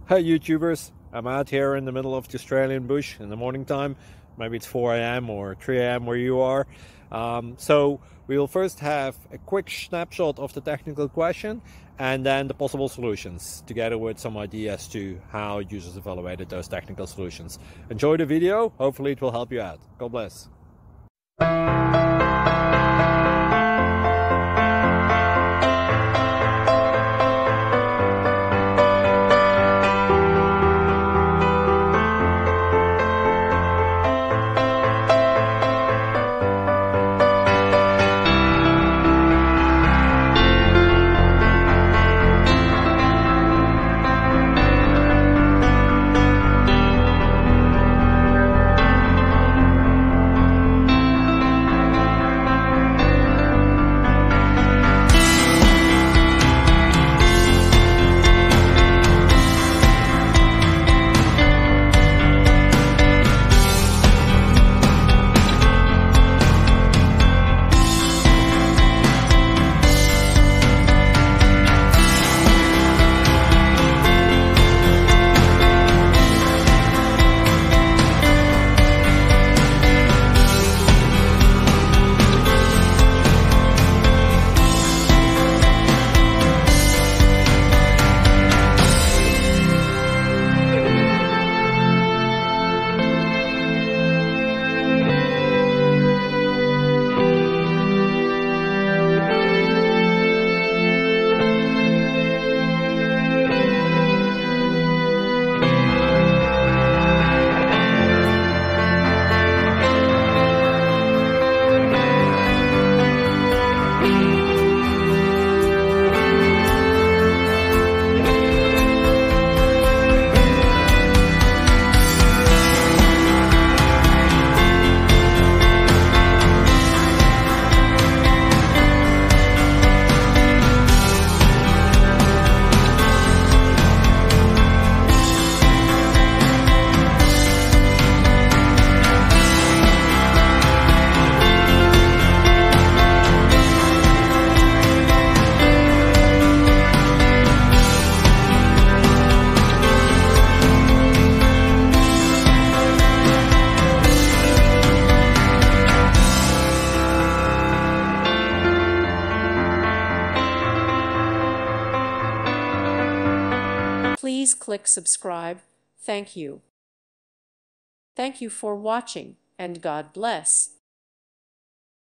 Hi YouTubers, I'm out here in the middle of the Australian bush in the morning time. Maybe it's 4 a.m. or 3 a.m. where you are. So we'll first have a quick snapshot of the technical question and then the possible solutions, together with some ideas to how users evaluated those technical solutions. Enjoy the video, hopefully it will help you out. God bless. Please click subscribe. Thank you. Thank you for watching, and God bless.